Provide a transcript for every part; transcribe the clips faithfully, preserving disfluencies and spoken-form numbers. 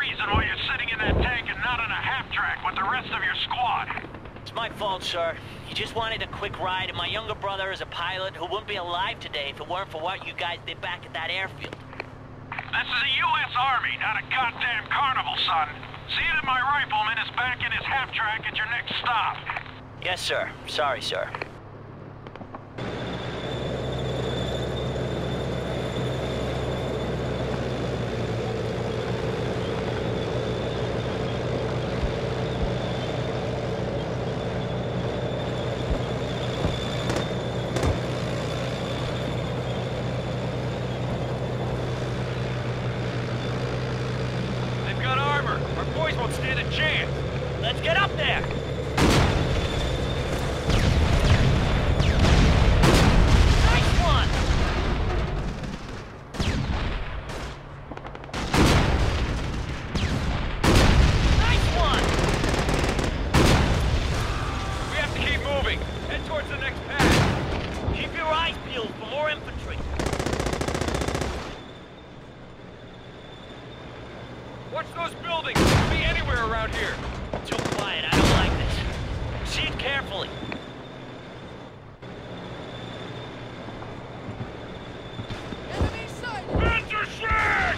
reason why you're sitting in that tank and not on a half-track with the rest of your squad. It's my fault, sir. He just wanted a quick ride, and my younger brother is a pilot who wouldn't be alive today if it weren't for what you guys did back at that airfield. This is the U S Army, not a goddamn carnival, son. See that my rifleman is back in his half-track at your next stop. Yes, sir. Sorry, sir. Won't stand a chance. Let's get up there! Nice one! Nice one! We have to keep moving. Head towards the next pad. Keep your eyes peeled for more infantry. Watch those buildings. They could be anywhere around here. Too quiet. I don't like this. Proceed carefully. Enemy sight! Panzer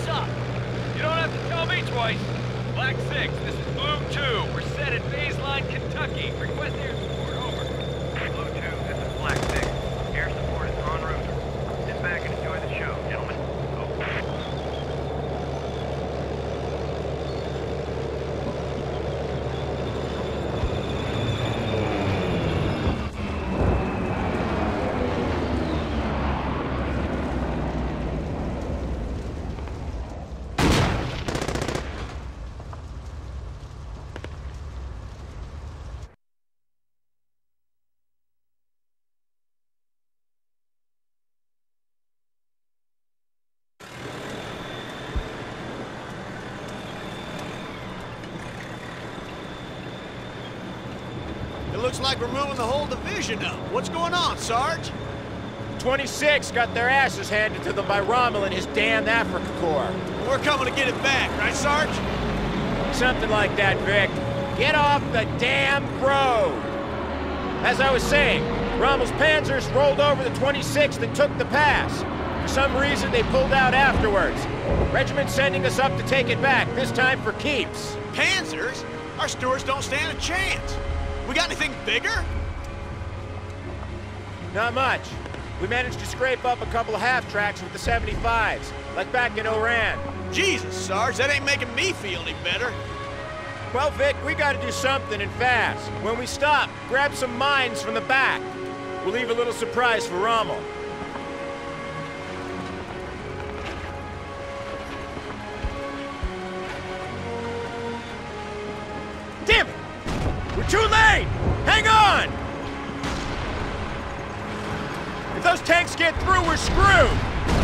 What's up? You don't have to tell me twice. Black six, this is Blue two. We're set at Baseline, Kentucky. Request air support, over. Blue two, this is Black six. Air support is en route. Sit back and enjoy the show, gentlemen. Over. Looks like we're moving the whole division up. What's going on, Sarge? twenty-six got their asses handed to them by Rommel and his damned Africa Corps. We're coming to get it back, right, Sarge? Something like that, Vic. Get off the damn road! As I was saying, Rommel's panzers rolled over the twenty-sixth and took the pass. For some reason, they pulled out afterwards. Regiment sending us up to take it back, this time for keeps. Panzers? Our stewards don't stand a chance. We got anything bigger? Not much. We managed to scrape up a couple of half-tracks with the seventy-fives, like back in Oran. Jesus, Sarge, that ain't making me feel any better. Well, Vic, we gotta do something, and fast. When we stop, grab some mines from the back. We'll leave a little surprise for Rommel. Damn it! We're too late! Hang on! If those tanks get through, we're screwed!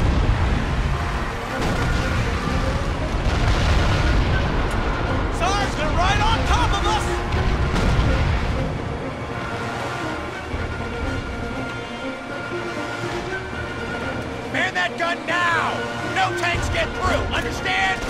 Sarge, they're right on top of us! Man that gun now! No tanks get through, understand?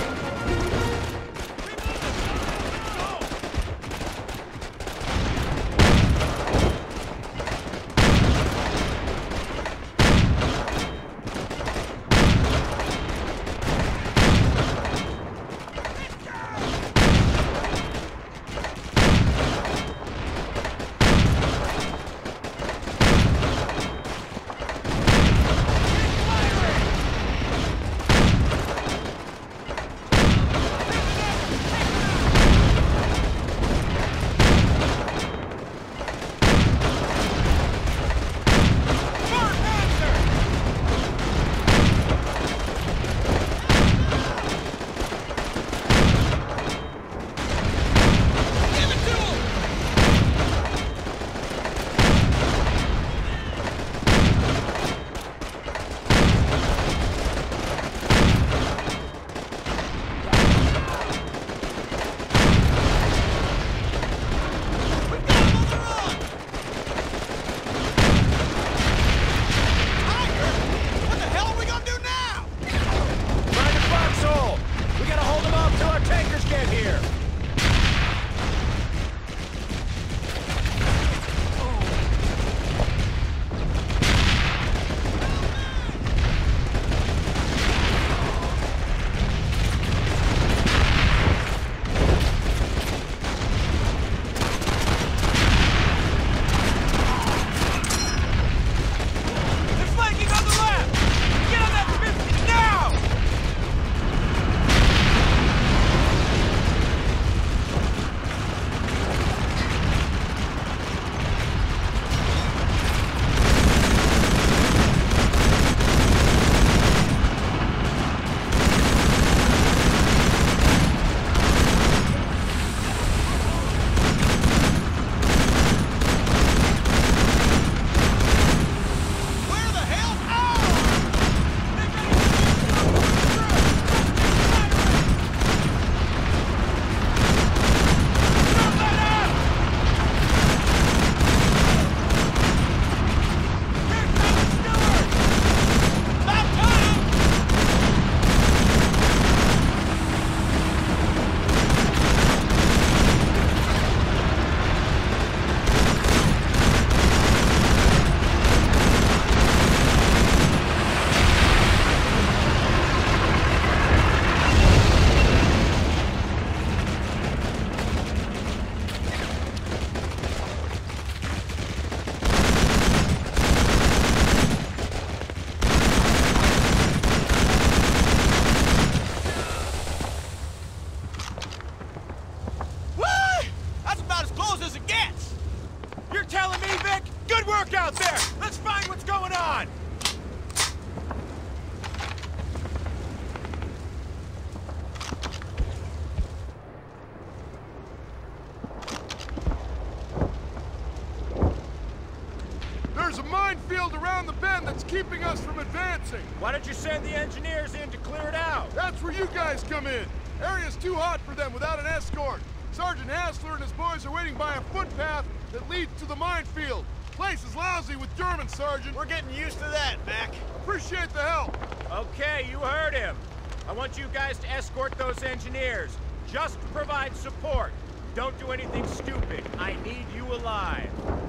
around the bend that's keeping us from advancing. Why don't you send the engineers in to clear it out? That's where you guys come in. Area's too hot for them without an escort. Sergeant Hassler and his boys are waiting by a footpath that leads to the minefield. Place is lousy with Germans, Sergeant. We're getting used to that, Mac. Appreciate the help. Okay, you heard him. I want you guys to escort those engineers. Just provide support. Don't do anything stupid. I need you alive.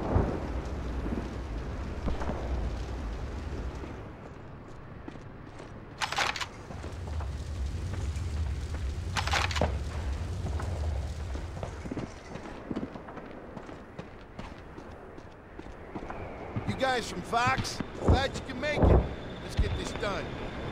You guys from Fox? Glad you can make it. Let's get this done.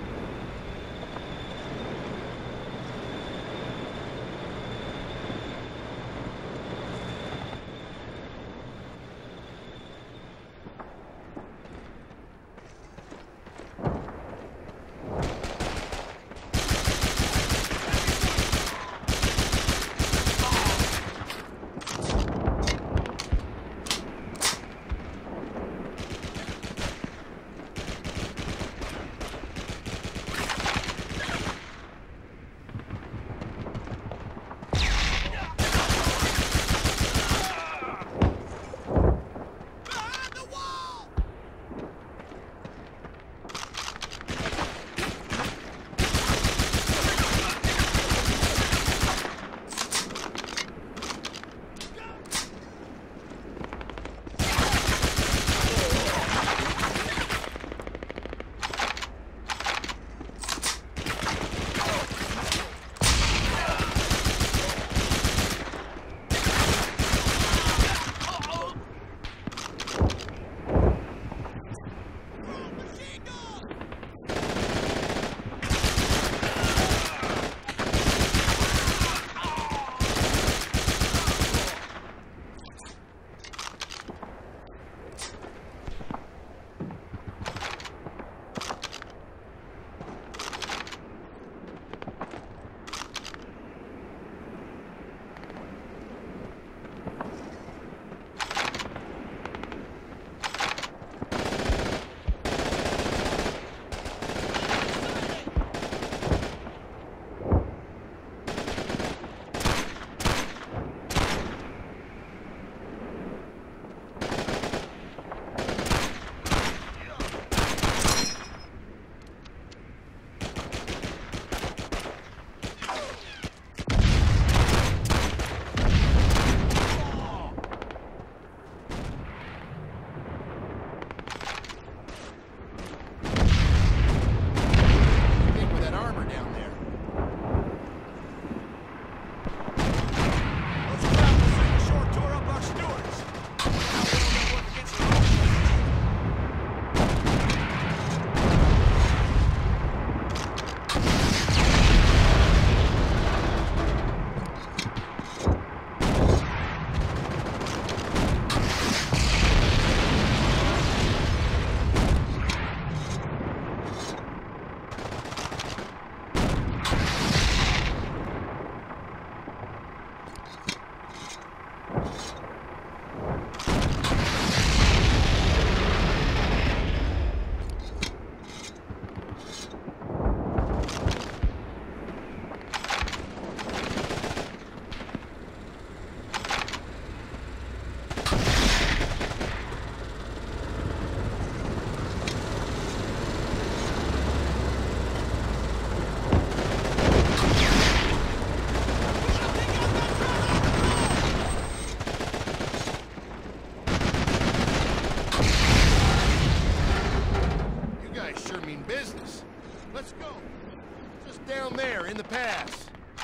down there in the pass.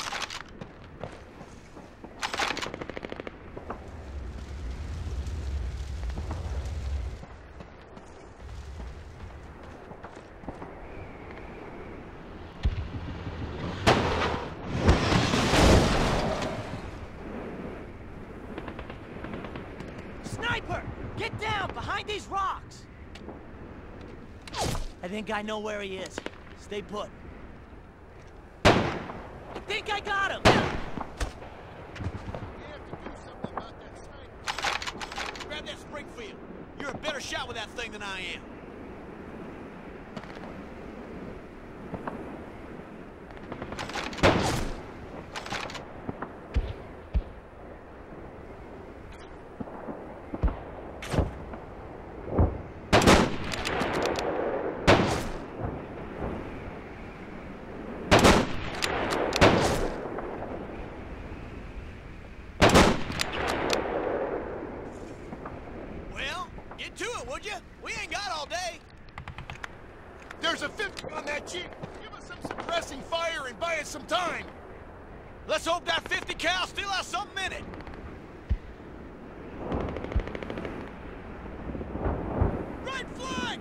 Sniper! Get down behind these rocks! I think I know where he is. Stay put. I think I got him! We have to do something about that sniper. Grab that Springfield. You're a better shot with that thing than I am. Chief, give us some suppressing fire and buy us some time. Let's hope that fifty cal still has something in it. Right flank!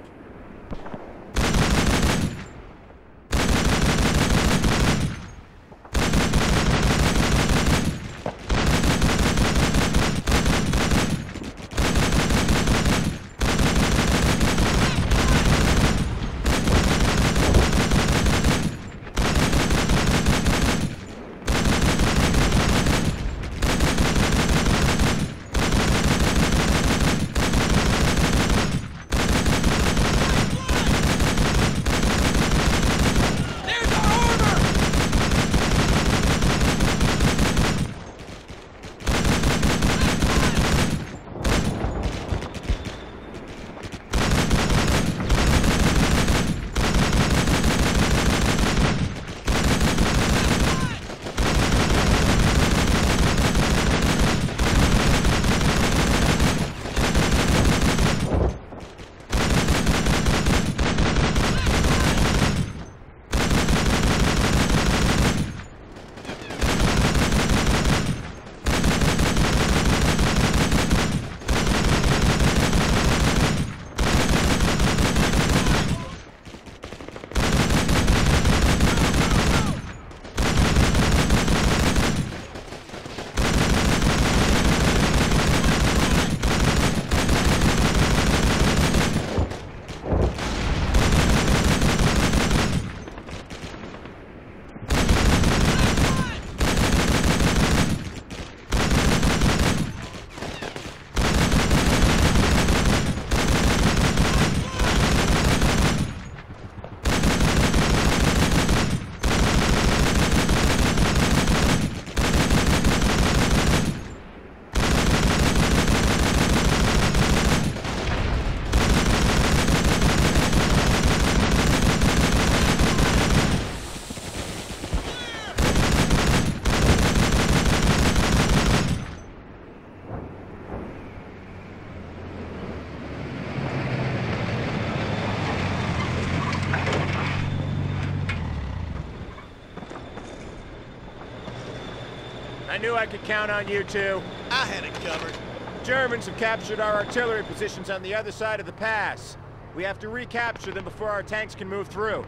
I knew I could count on you two. I had it covered. Germans have captured our artillery positions on the other side of the pass. We have to recapture them before our tanks can move through.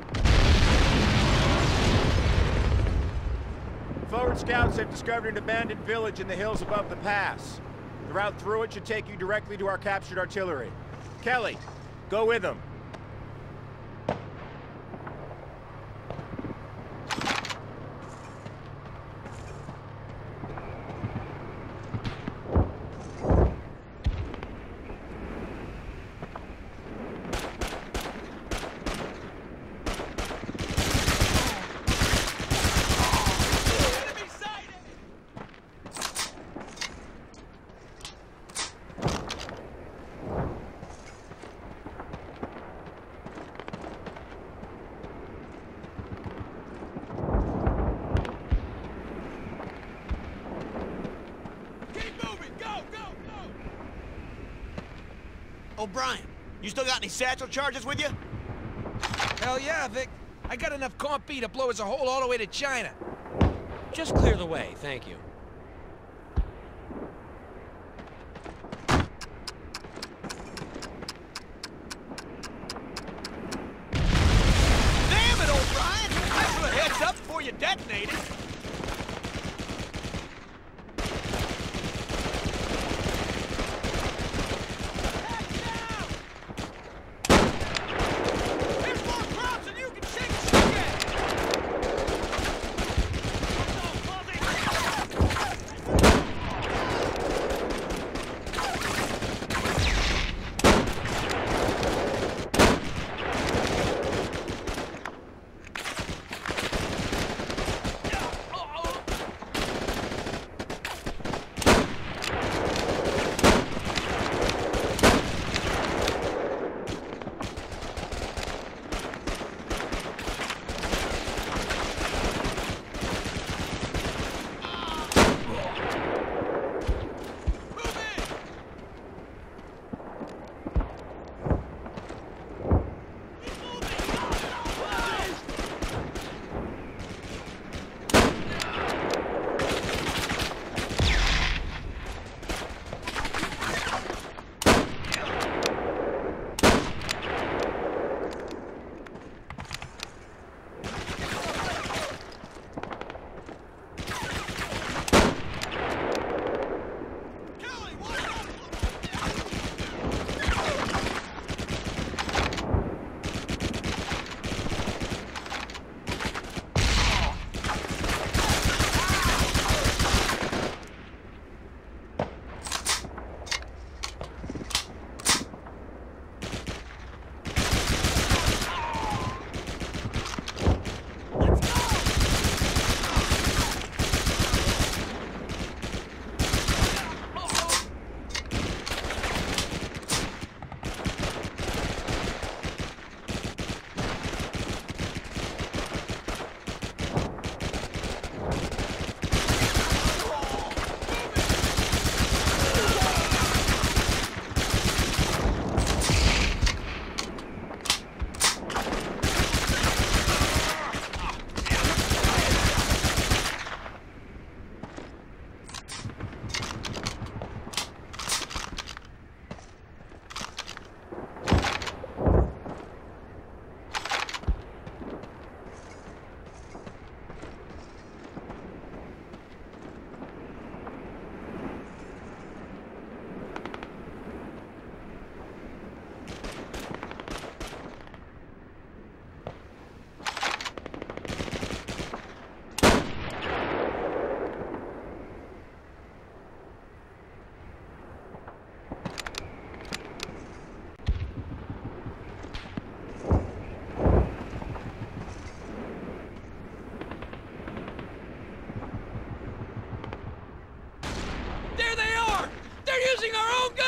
Forward scouts have discovered an abandoned village in the hills above the pass. The route through it should take you directly to our captured artillery. Kelly, go with them. O'Brien, you still got any satchel charges with you? Hell yeah, Vic. I got enough Comp B to blow us a hole all the way to China. Just clear the way, thank you. Damn it, O'Brien! I put a heads up before you detonated.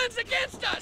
guns against us!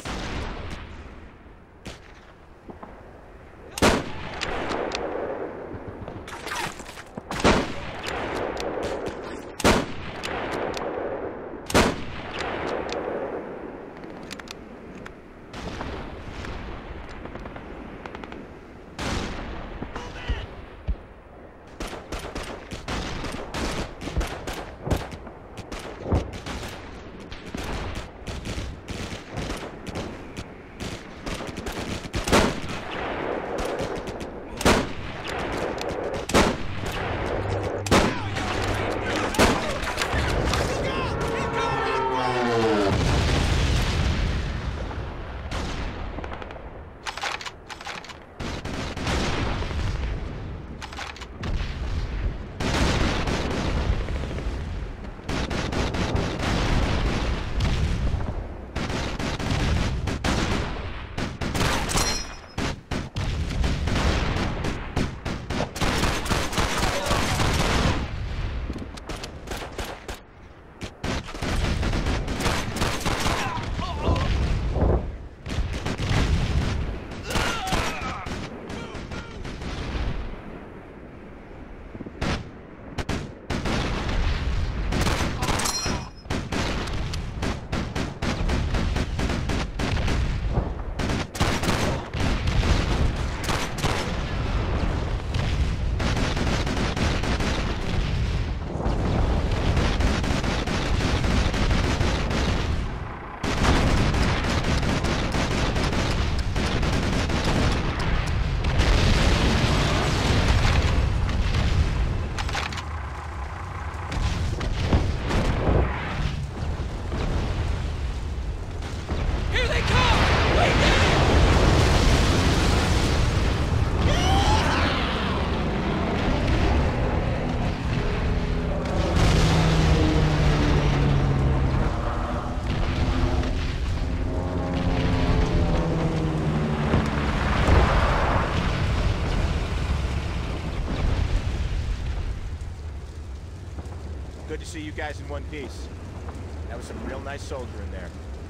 Good to see you guys in one piece. That was some real nice soldier in there.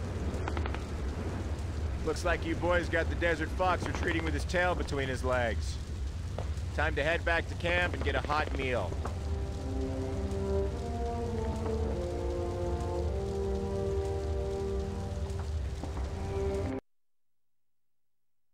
Looks like you boys got the Desert Fox retreating with his tail between his legs. Time to head back to camp and get a hot meal.